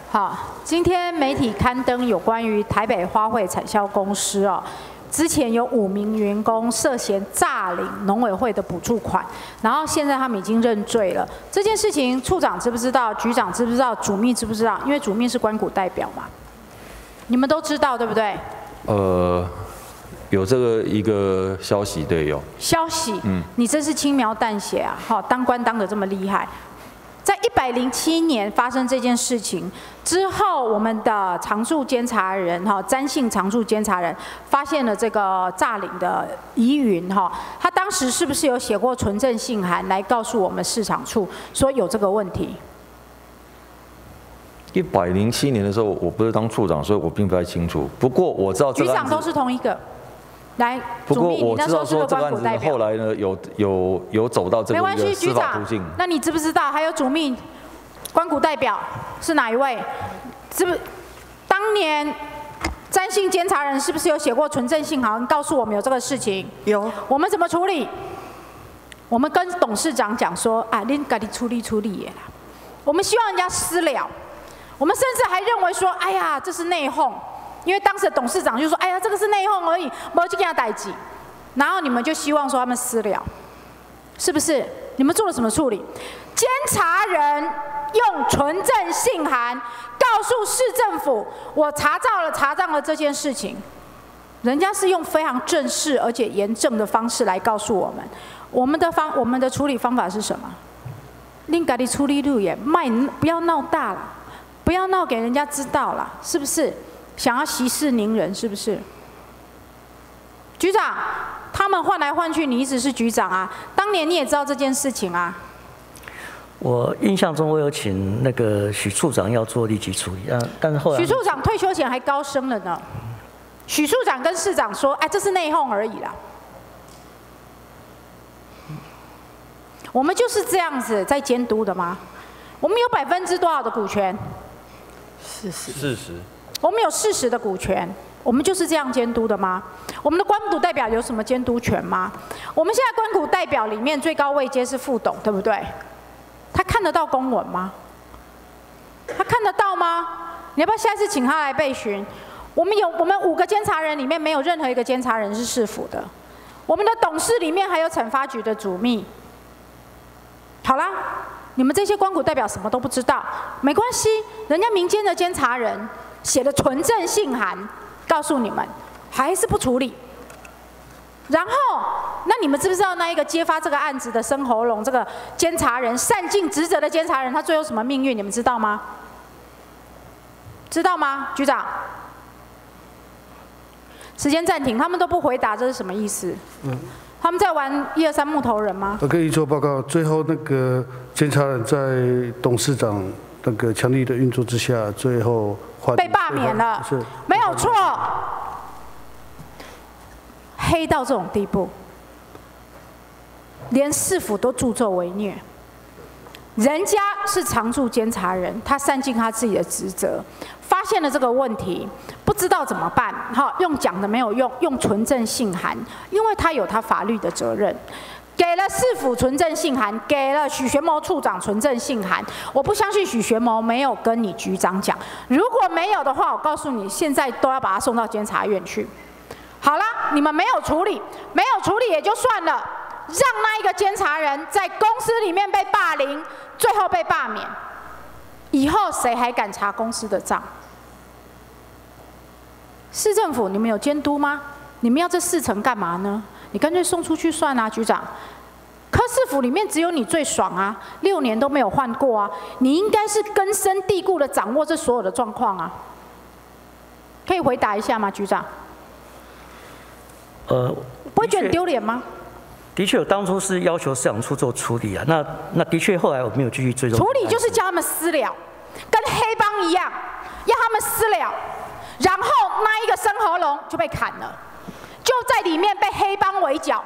好，今天媒体刊登有关于台北花卉产销公司哦，之前有5名员工涉嫌诈领农委会的补助款，然后现在他们已经认罪了。这件事情，处长知不知道？局长知不知道？主秘知不知道？因为主秘是关谷代表嘛，你们都知道对不对？ 有这个一个消息，对，有消息。你真是轻描淡写啊！好，当官当得这么厉害。在107年发生这件事情之后，我们的常驻监察人詹姓常驻监察人发现了这个诈领的疑云他当时是不是有写过存证信函来告诉我们市场处说有这个问题 ？107年的时候，我不是当处长，所以我并不太清楚。不过我知道这个案子局长都是同一个。来， 不过我知道说这个案子后来呢，有走到这个司法途径。 那你知不知道还有主秘关谷代表是哪一位？是不是当年詹姓监察人是不是有写过存证信函告诉我们有这个事情？ 有。我们怎么处理？我们跟董事长讲说，啊，恁自己处理啦。我们希望人家私了。我们甚至还认为说，哎呀，这是内讧。因为当时的董事长就说：“哎呀，这个是内讧而已，没去给他代志。”然后你们就希望说他们私了，是不是？你们做了什么处理？监察人用存证信函告诉市政府：“我查账了这件事情。”人家是用非常正式而且严正的方式来告诉我们，我们的处理方法是什么？恁家己处理路也不要闹大了，不要闹给人家知道了，是不是？想要息事宁人，是不是？局长，他们换来换去，你一直是局长啊。当年你也知道这件事情啊。 我印象中，我有请那个许处长要做立即处理，但是后来许处长退休前还高升了呢。许处长跟市长说：“哎，这是内讧而已啦。”我们就是这样子在监督的吗？我们有多少的股权 ？40%。 我们有40%的股权，我们就是这样监督的吗？我们的关谷代表有什么监督权吗？我们现在关谷代表里面最高位阶是副董，对不对？他看得到公文吗？他看得到吗？你要不要下次请他来备询？我们5个监察人里面没有任何一个监察人是市府的，我们的董事里面还有惩罚局的主秘。好啦，你们这些关谷代表什么都不知道，没关系，人家民间的监察人写的存证信函告诉你们，还是不处理。然后，那你们知不知道那一个揭发这个案子的深喉咙这个监察人善尽职责的监察人，他最后什么命运？你们知道吗？知道吗，局长？时间暂停，他们都不回答，这是什么意思？他们在玩1、2、3木头人吗？ 我可以做报告，最后那个监察人在董事长那个强力的运作之下，最后被罢免了，是没有错。黑到这种地步，连市府都助纣为虐。人家是常驻监察人，他善尽他自己的职责，发现了这个问题，不知道怎么办，用讲的没有用，用存证信函，因为他有他法律的责任。给了市府存证信函，给了许学谋处长存证信函。我不相信许学谋没有跟你局长讲，如果没有的话，我告诉你，现在都要把他送到监察院去。好了，你们没有处理也就算了，让那一个监察人在公司里面被霸凌，最后被罢免，以后谁还敢查公司的账？市政府，你们有监督吗？你们要这4层干嘛呢？你干脆送出去算啊，局长。柯市府里面只有你最爽啊，6年都没有换过啊，你应该是根深蒂固的掌握这所有的状况啊。可以回答一下吗，局长？不会觉得很丢脸吗？ 的确，我当初是要求市场处做处理啊，那的确后来我没有继续追踪。 处理就是叫他们私了，跟黑帮一样，要他们私了，然后那一个深喉咙就被砍了。就在里面被黑帮围剿，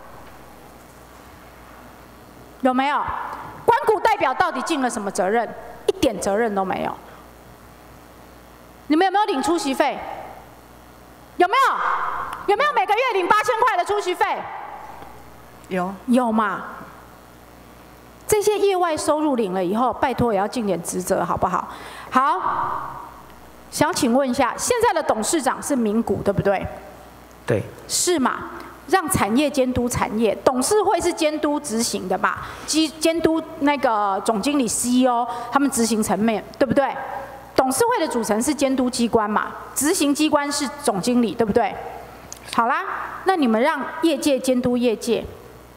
有没有？关谷代表到底尽了什么责任？一点责任都没有。你们有没有领出席费？有没有？有没有每个月领8000块的出席费？ 有。 有嘛？ 这些业外收入领了以后，拜托也要尽点职责，好不好？好，想请问一下，现在的董事长是民股，对不对？ 对， 是嘛？让产业监督产业，董事会是监督执行的嘛？监督那个总经理、CEO 他们执行层面，对不对？董事会的组成是监督机关嘛？执行机关是总经理，对不对？好啦，那你们让业界监督业界，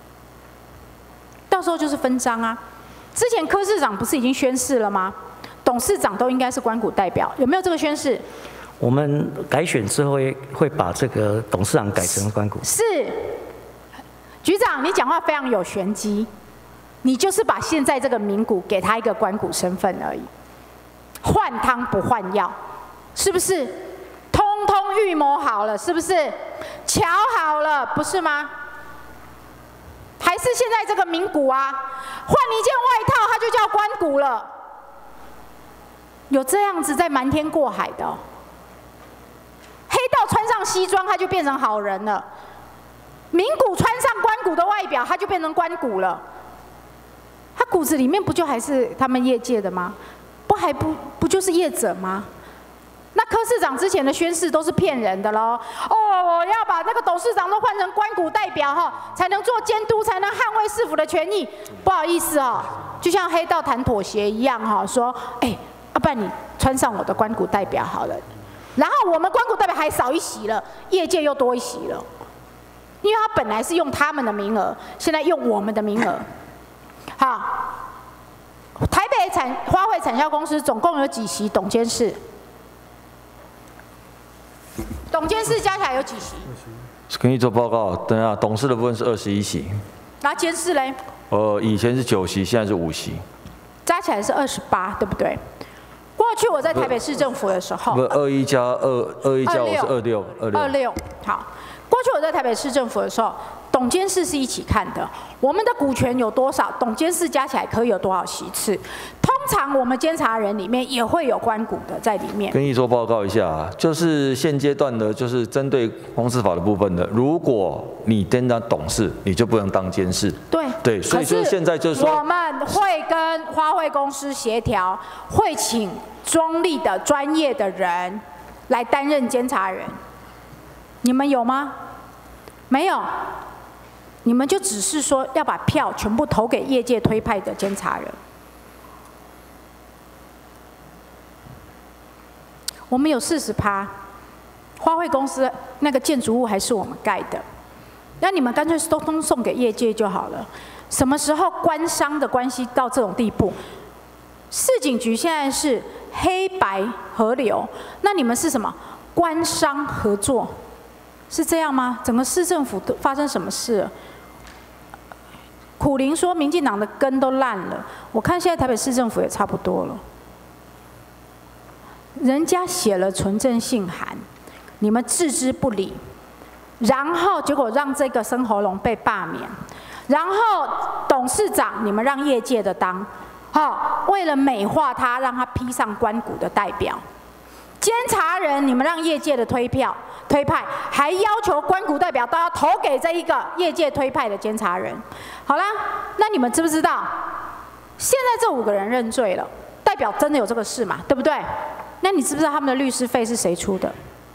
到时候就是分赃啊。之前柯市长不是已经宣誓了吗？董事长都应该是关股代表，有没有这个宣誓？ 我们改选之后会把这个董事长改成关股。 是，局长，你讲话非常有玄机，你就是把现在这个民股给他一个关股身份而已，换汤不换药，是不是？通通预谋好了，是不是？瞧好了，不是吗？还是现在这个民股啊，换一件外套，它就叫关股了。有这样子在瞒天过海的哦。黑道穿上西装，他就变成好人了；民股穿上官股的外表，他就变成官股了。他骨子里面不就还是他们业界的吗？不就是业者吗？那柯市长之前的宣誓都是骗人的喽。哦，我要把那个董事长都换成官股代表哈，才能做监督，才能捍卫市府的权益。不好意思哦，就像黑道谈妥协一样哈，说要不然你穿上我的官股代表好了。然后我们关股代表还少一席了，业界又多一席了，因为他本来是用他们的名额，现在用我们的名额。好，台北花卉产销公司总共有几席董监事？董监事加起来有几席？ 跟你做报告，等一下，董事的部分是21席。 然后监事嘞？ 以前是9席，现在是5席， 加起来是28，对不对？过去我在台北市政府的时候， 不21加2，21加我是26。 好，过去我在台北市政府的时候，董监事是一起看的，我们的股权有多少，董监事加起来可以有多少席次。通常我们监察人里面也会有关股的在里面。 跟议座报告一下，就是现阶段的，就是针对公司法的部分的，如果你当董事，你就不能当监事。对，所以就现在就是说， 我们会跟花卉公司协调，会请中立的专业的人来担任监察人。你们有吗？没有，你们就只是说要把票全部投给业界推派的监察人。我们有40%，花卉公司那个建筑物还是我们盖的，那你们干脆都送给业界就好了。什么时候官商的关系到这种地步？市警局现在是黑白合流，那你们是什么？官商合作，是这样吗？整个市政府都发生什么事了？苦苓说民进党的根都烂了，我看现在台北市政府也差不多了。人家写了存证信函，你们置之不理，然后结果让这个生喉咙被罢免，然后董事长你们让业界的当，为了美化他，让他披上官股的代表。监察人你们让业界的推派，还要求官股代表都要投给这一个业界推派的监察人。好啦，那你们知不知道？现在这5个人认罪了，代表真的有这个事嘛？对不对？那你知不知道他们的律师费是谁出的？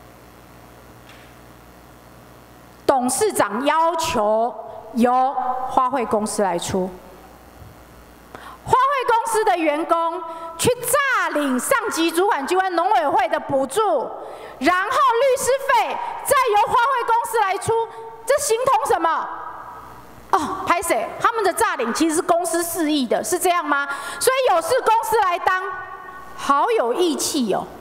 董事长要求由花卉公司来出。花卉公司的员工去诈领上级主管机关农委会的补助，然后律师费再由花卉公司来出，这形同什么？拍谁？他们的诈领其实是公司示意的，是这样吗？所以有事公司来当，好有义气哦。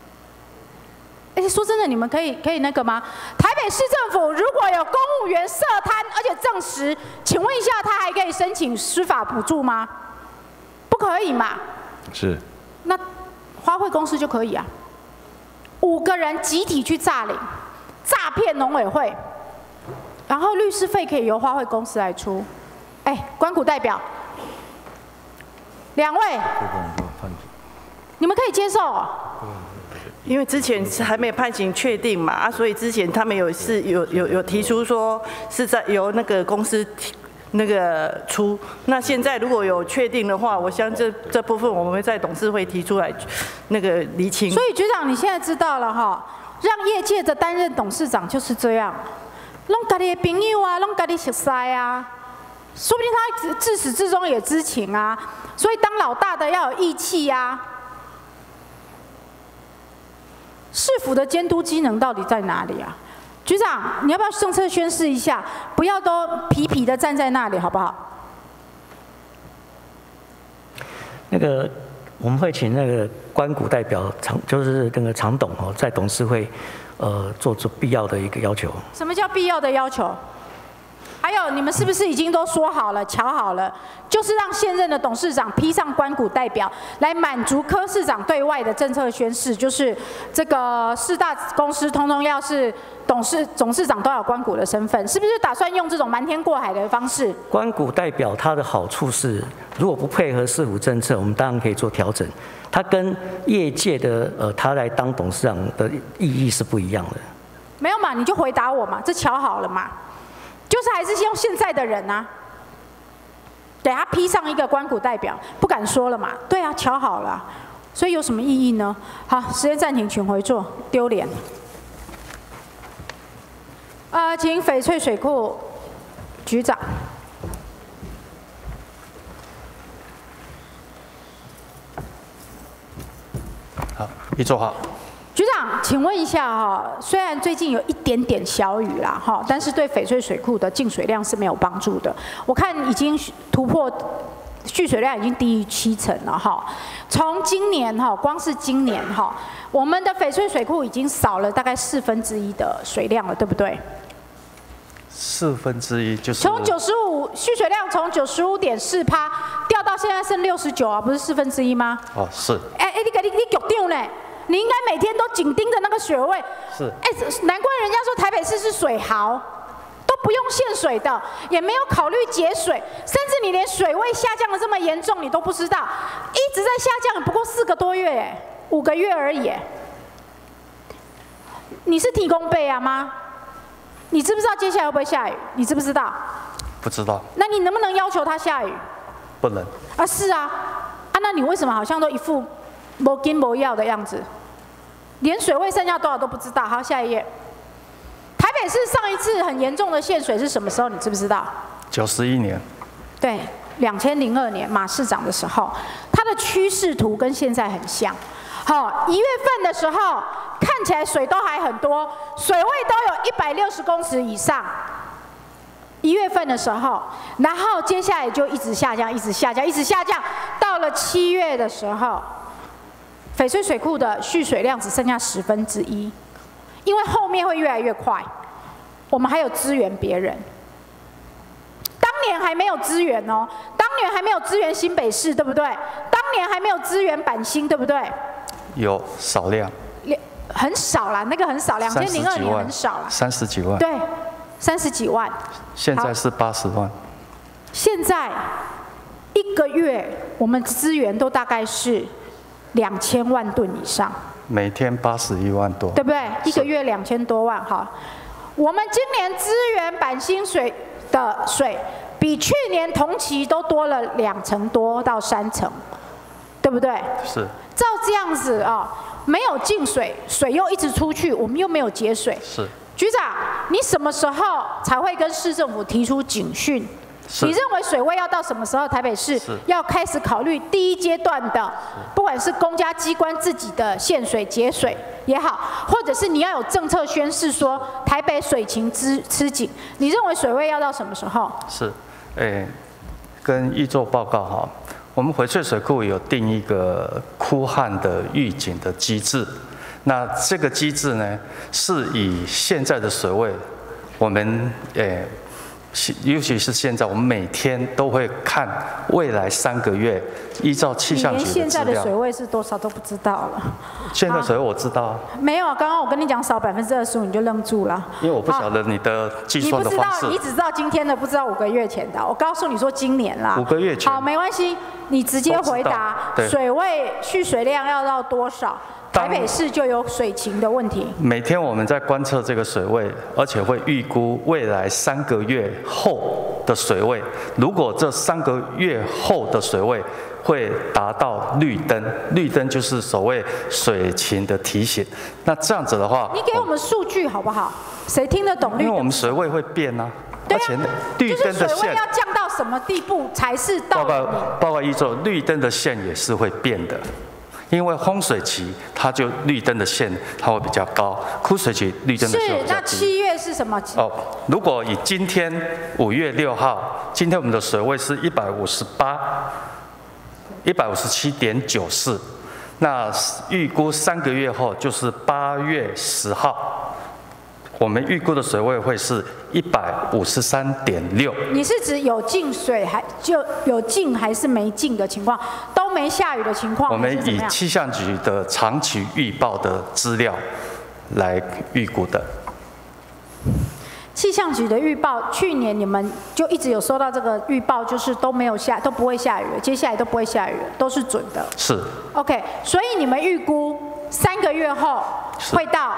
说真的，你们可以那个吗？台北市政府如果有公务员涉贪，而且证实，请问一下，他还可以申请司法补助吗？不可以嘛？ 是。 那花卉公司就可以啊。5个人集体去诈领，诈骗农委会，然后律师费可以由花卉公司来出。官股代表，2位，你们可以接受哦？ 因为之前是还没有判刑确定嘛，所以之前他们有提出说是在由那个公司那个出。那现在如果有确定的话，我相信这部分我们会在董事会提出来那个厘清。 所以局长，你现在知道了哈，让业界的担任董事长就是这样，弄家己的朋友啊，弄家己熟悉啊，说不定他自始至终也知情啊。所以当老大的要有义气啊。市府的监督机能到底在哪里啊？局长，你要不要政策宣示一下？不要都皮皮的站在那里，好不好？ 那个我们会请那个关股代表就是那个常董哦，在董事会做出必要的一个要求。 什么叫必要的要求？还有，你们是不是已经都说好了、瞧好了，就是让现任的董事长披上关股代表，来满足柯市长对外的政策宣示，就是这个4大公司通通要是董事长都要有关股的身份，是不是打算用这种瞒天过海的方式？ 关股代表它的好处是，如果不配合市府政策，我们当然可以做调整。它跟业界的他来当董事长的意义是不一样的。 没有嘛，你就回答我嘛，这瞧好了嘛。就是还是用现在的人啊，给他披上一个关股代表，不敢说了嘛。对啊，瞧好了，所以有什么意义呢？好，时间暂停，请回座，丢脸。请翡翠水库局长。 好，一座好。 局长，请问一下哈，虽然最近有一点点小雨啦哈，但是对翡翠水库的进水量是没有帮助的。我看已经突破蓄水量已经低于70%了哈。从今年哈，光是今年哈，我们的翡翠水库已经少了大概1/4的水量了，对不对 1/4就是从95蓄水量从95.4%掉到现在剩69啊，不是1/4吗？ 哦，是。 你局长呢？你应该每天都紧盯着那个水位。 是。 难怪人家说台北市是水豪，都不用限水的，也没有考虑节水，甚至你连水位下降的这么严重，你都不知道，一直在下降，不过4个多月，5个月而已。你是提供备啊吗？你知不知道接下来会不会下雨？你知不知道？ 不知道。 那你能不能要求它下雨？ 不能。 啊，是啊，那你为什么好像都一副没斤没要的样子，连水位剩下多少都不知道？好，下一页。台北市上一次很严重的限水是什么时候？你知不知道 ？91年。 对，2002年马市长的时候，它的趋势图跟现在很像。好，1月份的时候看起来水都还很多，水位都有160公尺以上。1月份的时候，然后接下来就一直下降，一直下降，一直下降，到了7月的时候。翡翠水库的蓄水量只剩下1/10，因为后面会越来越快，我们还有支援别人。当年还没有支援哦，当年还没有支援新北市，对不对？当年还没有支援板新，对不对？ 有少量， 很少啦，那个很少，2002年很少啦 ，30几万。 对，30几万。 现在是80万。 现在1个月我们支援都大概是2000万吨以上， 每天81万多， 对不对？1个月2000多万哈。我们今年支援板新水的水，比去年同期都多了2成多到3成，对不对？ 是。 照这样子啊，没有进水，水又一直出去，我们又没有节水。 是。 局长，你什么时候才会跟市政府提出警讯？你认为水位要到什么时候，台北市要开始考虑第1阶段的，不管是公家机关自己的限水节水也好，或者是你要有政策宣示说台北水情吃紧，你认为水位要到什么时候？ 是，跟议座报告哈，我们翡翠水库有定一个枯旱的预警的机制，那这个机制呢，是以现在的水位，我们尤其是现在，我们每天都会看未来3个月，依照气象局的资料。 你连现在的水位是多少都不知道了。 现在水位我知道啊。 没有，刚刚我跟你讲少25%，你就愣住了。 因为我不晓得你的计算的方式。 你只知道今天的，不知道5个月前的。我告诉你说今年啦。 5个月前。 好，没关系，你直接回答。水位蓄水量要到多少？台北市就有水情的问题。 每天我们在观测这个水位，而且会预估未来3个月后的水位，如果这3个月后的水位会达到绿灯，绿灯就是所谓水情的提醒。那这样子的话， 你给我们数据好不好？谁听得懂绿灯？ 因为我们水位会变啊。 对啊， 绿灯的就是水位要降到什么地步才是到？ 报告一周，绿灯的线也是会变的。因为烘水期，它就绿灯的线它会比较高，枯水期绿灯的线会比较低。 是，那7月是什么？ 哦，如果以今天5月6号，今天我们的水位是157.94，那预估3个月后就是8月10号，我们预估的水位会是153.6。 你是指有进水有进还是没进的情况？都没下雨的情况？ 我们以气象局的长期预报的资料来预估的。 气象局的预报，去年你们就一直有收到这个预报，就是都不会下雨了，接下来都不会下雨了，都是准的。 是。 OK， 所以你们预估3个月后会到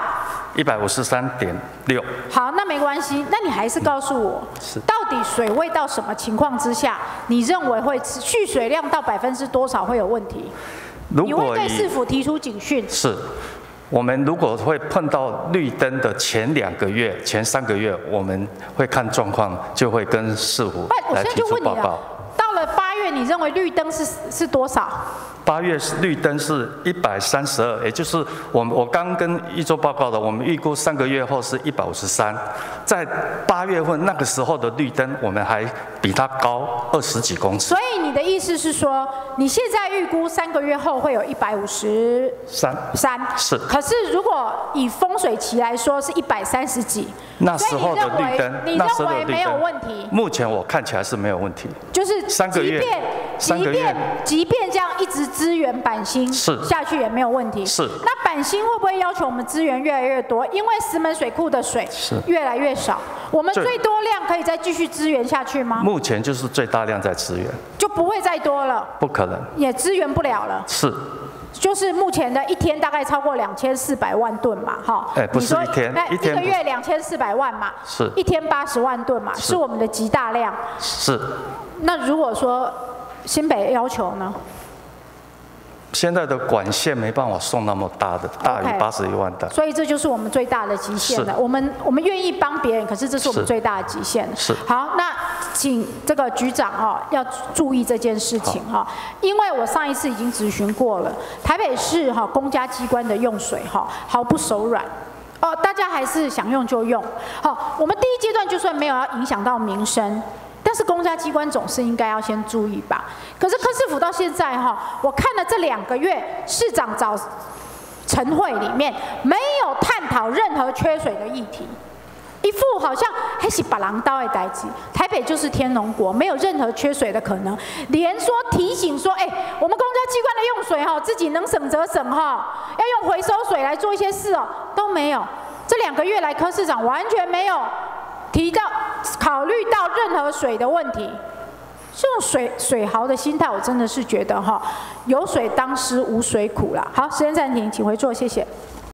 153.6。 好，那没关系，那你还是告诉我，到底水位到什么情况之下，你认为会蓄水量到多少会有问题？你会对市府提出警讯？ 是。我们如果会碰到绿灯的前2个月、前3个月，我们会看状况，就会跟市府来提出报告。 到了8月，你认为绿灯是多少 ？8月绿灯是132，也就是我刚跟一周报告的，我们预估3个月后是153，在8月份那个时候的绿灯，我们还比它高20几公尺。 所以你的意思是说，你现在预估3个月后会有153， 是。 可是如果以风水期来说是130几， 那时候的绿灯， 你认为没有问题？ 目前我看起来是没有问题。 就是 3个月， 即便这样一直支援板新下去也没有问题。 是。 那板新会不会要求我们资源越来越多？因为石门水库的水越来越少，我们最多量可以再继续支援下去吗？ 目前就是最大量在支援， 就不会再多了。 不可能， 也支援不了了。 是。 就是目前的一天大概超过2400万吨嘛，哈。 不是一天， 一个月2400万嘛， 是。 一天80万吨嘛，是我们的极大量。 是。 那如果说新北要求呢？ 现在的管线没办法送那么大的，大于81万吨， 所以这就是我们最大的极限了。我们愿意帮别人，可是这是我们最大的极限。 是。 好，那请这个局长要注意这件事情因为我上一次已经质询过了，台北市公家机关的用水毫不手软。大家还是想用就用。我们第一阶段就算没有要影响到民生。但是公家机关总是应该要先注意吧。可是柯市府到现在我看了这2个月市长早晨会里面没有探讨任何缺水的议题，一副好像还是把狼刀的代志。台北就是天龙国，没有任何缺水的可能。连说提醒说，我们公家机关的用水自己能省则省要用回收水来做一些事都没有。这2个月来，柯市长完全没有考虑到任何水的问题，这种水豪的心态，我真的是觉得有水当思无水苦啦。好，时间暂停，请回座，谢谢。